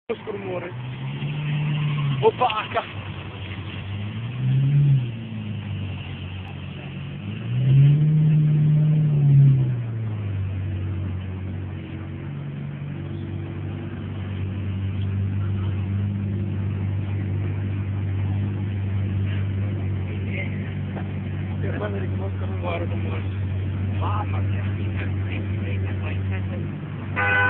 questo rumore? Opaca! E quando riconoscono il rumore, mamma mia!